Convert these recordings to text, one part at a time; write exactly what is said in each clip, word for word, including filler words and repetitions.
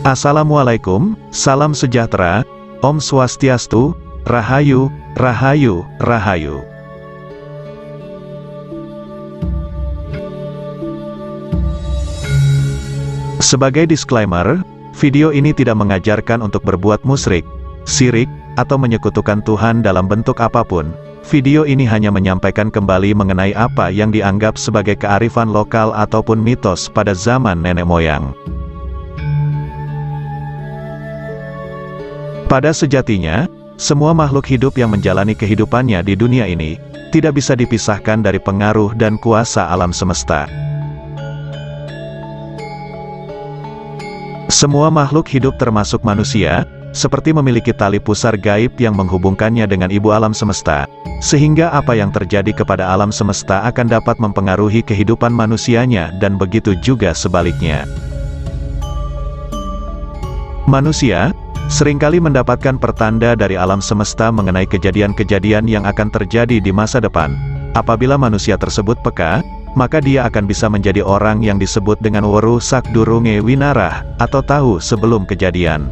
Assalamualaikum, salam sejahtera, Om Swastiastu, Rahayu, Rahayu, Rahayu. Sebagai disclaimer, video ini tidak mengajarkan untuk berbuat musyrik, syirik, atau menyekutukan Tuhan dalam bentuk apapun. Video ini hanya menyampaikan kembali mengenai apa yang dianggap sebagai kearifan lokal ataupun mitos pada zaman nenek moyang. Pada sejatinya, semua makhluk hidup yang menjalani kehidupannya di dunia ini, tidak bisa dipisahkan dari pengaruh dan kuasa alam semesta. Semua makhluk hidup termasuk manusia, seperti memiliki tali pusar gaib yang menghubungkannya dengan ibu alam semesta, sehingga apa yang terjadi kepada alam semesta akan dapat mempengaruhi kehidupan manusianya dan begitu juga sebaliknya. Manusia seringkali mendapatkan pertanda dari alam semesta mengenai kejadian-kejadian yang akan terjadi di masa depan. Apabila manusia tersebut peka, maka dia akan bisa menjadi orang yang disebut dengan weruh sakdurunge winarah, atau tahu sebelum kejadian.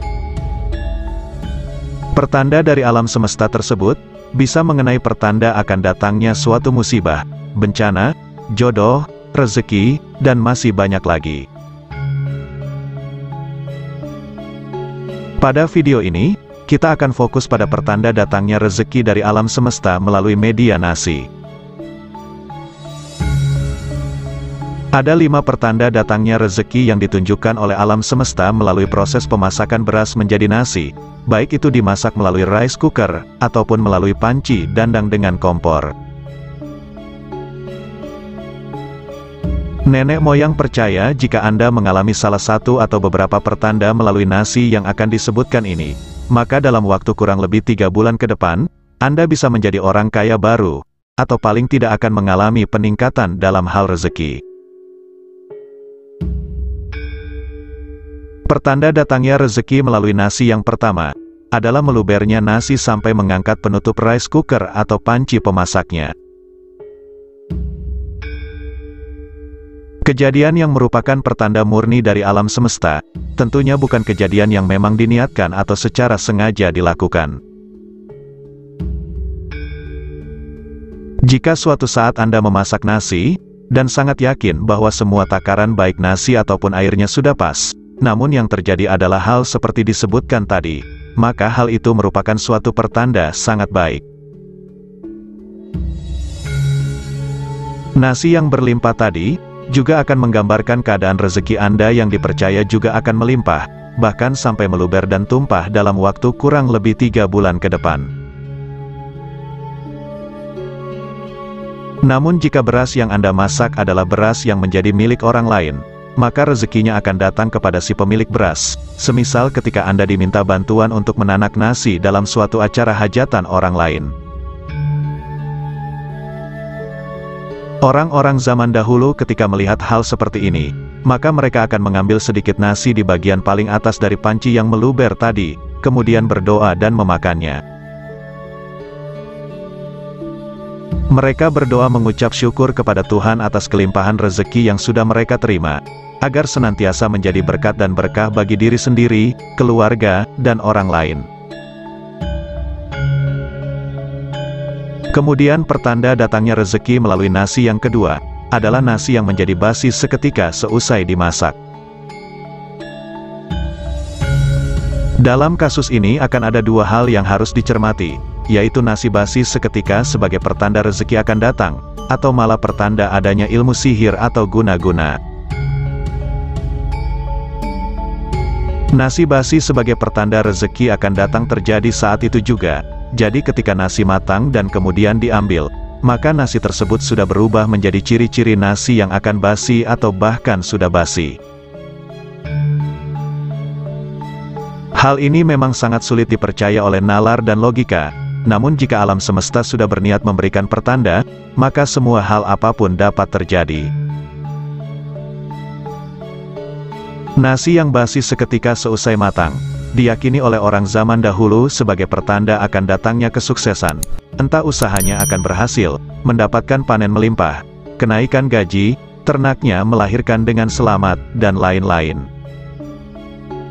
Pertanda dari alam semesta tersebut bisa mengenai pertanda akan datangnya suatu musibah, bencana, jodoh, rezeki, dan masih banyak lagi. Pada video ini, kita akan fokus pada pertanda datangnya rezeki dari alam semesta melalui media nasi. Ada lima pertanda datangnya rezeki yang ditunjukkan oleh alam semesta melalui proses pemasakan beras menjadi nasi, baik itu dimasak melalui rice cooker, ataupun melalui panci dandang dengan kompor. Nenek moyang percaya jika Anda mengalami salah satu atau beberapa pertanda melalui nasi yang akan disebutkan ini, maka dalam waktu kurang lebih tiga bulan ke depan, Anda bisa menjadi orang kaya baru, atau paling tidak akan mengalami peningkatan dalam hal rezeki. Pertanda datangnya rezeki melalui nasi yang pertama, adalah melubernya nasi sampai mengangkat penutup rice cooker atau panci pemasaknya. Kejadian yang merupakan pertanda murni dari alam semesta, tentunya bukan kejadian yang memang diniatkan atau secara sengaja dilakukan. Jika suatu saat Anda memasak nasi, dan sangat yakin bahwa semua takaran baik nasi ataupun airnya sudah pas, namun yang terjadi adalah hal seperti disebutkan tadi, maka hal itu merupakan suatu pertanda sangat baik. Nasi yang berlimpah tadi juga akan menggambarkan keadaan rezeki Anda yang dipercaya juga akan melimpah, bahkan sampai meluber dan tumpah dalam waktu kurang lebih tiga bulan ke depan. Namun jika beras yang Anda masak adalah beras yang menjadi milik orang lain, maka rezekinya akan datang kepada si pemilik beras, semisal ketika Anda diminta bantuan untuk menanak nasi dalam suatu acara hajatan orang lain. Orang-orang zaman dahulu ketika melihat hal seperti ini, maka mereka akan mengambil sedikit nasi di bagian paling atas dari panci yang meluber tadi, kemudian berdoa dan memakannya. Mereka berdoa mengucap syukur kepada Tuhan atas kelimpahan rezeki yang sudah mereka terima, agar senantiasa menjadi berkat dan berkah bagi diri sendiri, keluarga, dan orang lain. Kemudian pertanda datangnya rezeki melalui nasi yang kedua, adalah nasi yang menjadi basi seketika seusai dimasak. Dalam kasus ini akan ada dua hal yang harus dicermati, yaitu nasi basi seketika sebagai pertanda rezeki akan datang, atau malah pertanda adanya ilmu sihir atau guna-guna. Nasi basi sebagai pertanda rezeki akan datang terjadi saat itu juga. Jadi ketika nasi matang dan kemudian diambil, maka nasi tersebut sudah berubah menjadi ciri-ciri nasi yang akan basi atau bahkan sudah basi. Hal ini memang sangat sulit dipercaya oleh nalar dan logika, namun jika alam semesta sudah berniat memberikan pertanda, maka semua hal apapun dapat terjadi. Nasi yang basi seketika seusai matang diyakini oleh orang zaman dahulu sebagai pertanda akan datangnya kesuksesan, entah usahanya akan berhasil, mendapatkan panen melimpah, kenaikan gaji, ternaknya melahirkan dengan selamat, dan lain-lain.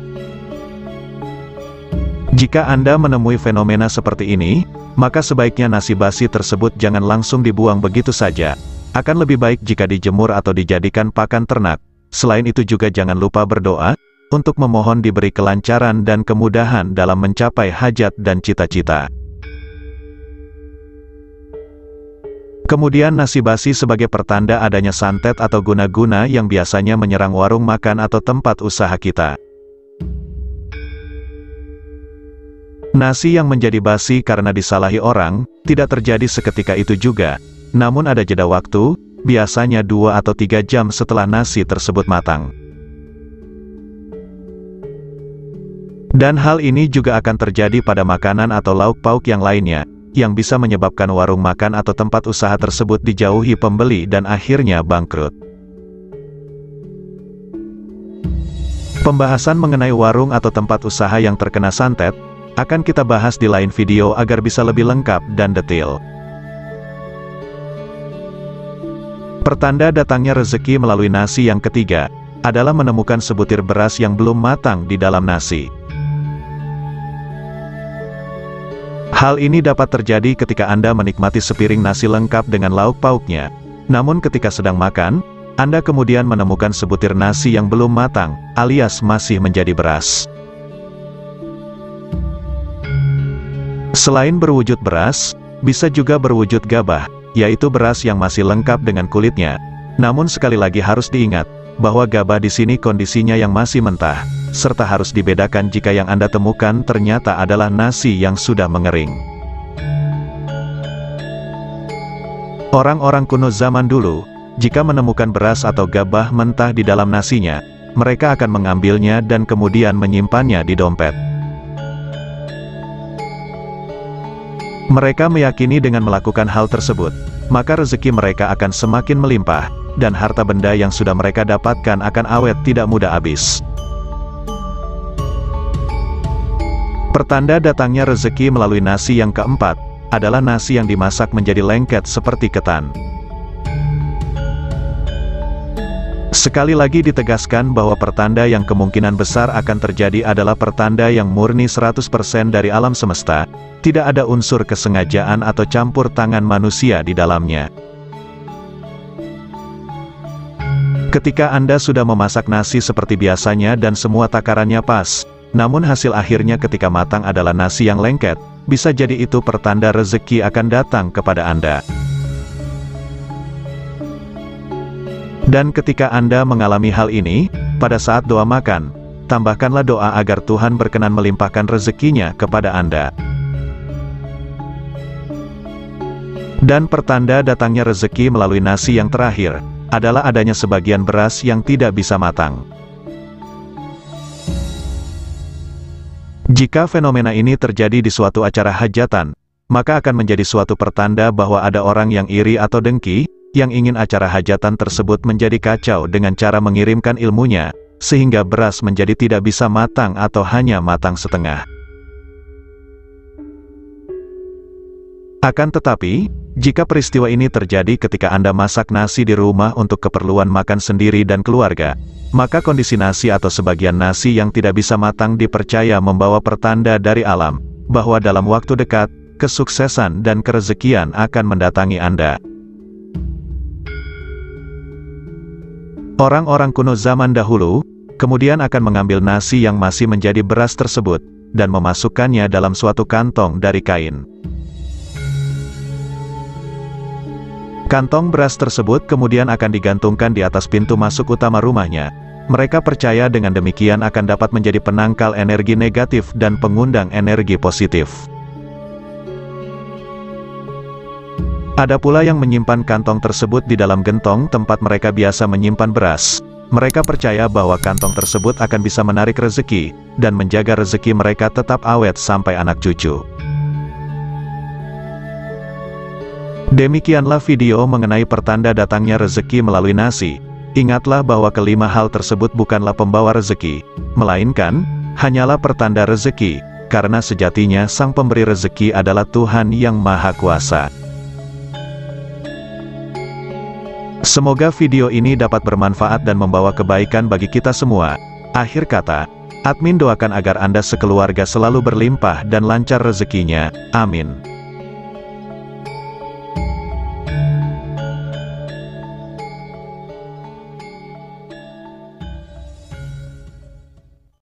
Jika Anda menemui fenomena seperti ini, maka sebaiknya nasi basi tersebut jangan langsung dibuang begitu saja. Akan lebih baik jika dijemur atau dijadikan pakan ternak. Selain itu juga jangan lupa berdoa, untuk memohon diberi kelancaran dan kemudahan dalam mencapai hajat dan cita-cita. Kemudian nasi basi sebagai pertanda adanya santet atau guna-guna yang biasanya menyerang warung makan atau tempat usaha kita. Nasi yang menjadi basi karena disalahi orang, tidak terjadi seketika itu juga, namun ada jeda waktu, biasanya dua atau tiga jam setelah nasi tersebut matang. Dan hal ini juga akan terjadi pada makanan atau lauk pauk yang lainnya, yang bisa menyebabkan warung makan atau tempat usaha tersebut dijauhi pembeli dan akhirnya bangkrut. Pembahasan mengenai warung atau tempat usaha yang terkena santet, akan kita bahas di lain video agar bisa lebih lengkap dan detail. Pertanda datangnya rezeki melalui nasi yang ketiga, adalah menemukan sebutir beras yang belum matang di dalam nasi. Hal ini dapat terjadi ketika Anda menikmati sepiring nasi lengkap dengan lauk pauknya. Namun ketika sedang makan, Anda kemudian menemukan sebutir nasi yang belum matang, alias masih menjadi beras. Selain berwujud beras, bisa juga berwujud gabah, yaitu beras yang masih lengkap dengan kulitnya. Namun sekali lagi harus diingat, bahwa gabah di sini kondisinya yang masih mentah, serta harus dibedakan jika yang Anda temukan ternyata adalah nasi yang sudah mengering. Orang-orang kuno zaman dulu, jika menemukan beras atau gabah mentah di dalam nasinya, mereka akan mengambilnya dan kemudian menyimpannya di dompet. Mereka meyakini dengan melakukan hal tersebut, maka rezeki mereka akan semakin melimpah, dan harta benda yang sudah mereka dapatkan akan awet tidak mudah habis. Pertanda datangnya rezeki melalui nasi yang keempat, adalah nasi yang dimasak menjadi lengket seperti ketan. Sekali lagi ditegaskan bahwa pertanda yang kemungkinan besar akan terjadi adalah pertanda yang murni seratus persen dari alam semesta, tidak ada unsur kesengajaan atau campur tangan manusia di dalamnya. Ketika Anda sudah memasak nasi seperti biasanya dan semua takarannya pas, namun hasil akhirnya ketika matang adalah nasi yang lengket, bisa jadi itu pertanda rezeki akan datang kepada Anda. Dan ketika Anda mengalami hal ini, pada saat doa makan, tambahkanlah doa agar Tuhan berkenan melimpahkan rezekinya kepada Anda. Dan pertanda datangnya rezeki melalui nasi yang terakhir, adalah adanya sebagian beras yang tidak bisa matang. Jika fenomena ini terjadi di suatu acara hajatan, maka akan menjadi suatu pertanda bahwa ada orang yang iri atau dengki, yang ingin acara hajatan tersebut menjadi kacau dengan cara mengirimkan ilmunya, sehingga beras menjadi tidak bisa matang atau hanya matang setengah. Akan tetapi, jika peristiwa ini terjadi ketika Anda masak nasi di rumah untuk keperluan makan sendiri dan keluarga, maka kondisi nasi atau sebagian nasi yang tidak bisa matang dipercaya membawa pertanda dari alam, bahwa dalam waktu dekat, kesuksesan dan kerezekian akan mendatangi Anda. Orang-orang kuno zaman dahulu, kemudian akan mengambil nasi yang masih menjadi beras tersebut, dan memasukkannya dalam suatu kantong dari kain. Kantong beras tersebut kemudian akan digantungkan di atas pintu masuk utama rumahnya. Mereka percaya dengan demikian akan dapat menjadi penangkal energi negatif dan pengundang energi positif. Ada pula yang menyimpan kantong tersebut di dalam gentong tempat mereka biasa menyimpan beras. Mereka percaya bahwa kantong tersebut akan bisa menarik rezeki, dan menjaga rezeki mereka tetap awet sampai anak cucu. Demikianlah video mengenai pertanda datangnya rezeki melalui nasi. Ingatlah bahwa kelima hal tersebut bukanlah pembawa rezeki, melainkan hanyalah pertanda rezeki, karena sejatinya sang pemberi rezeki adalah Tuhan yang Maha Kuasa. Semoga video ini dapat bermanfaat dan membawa kebaikan bagi kita semua. Akhir kata, Admin doakan agar Anda sekeluarga selalu berlimpah dan lancar rezekinya. Amin.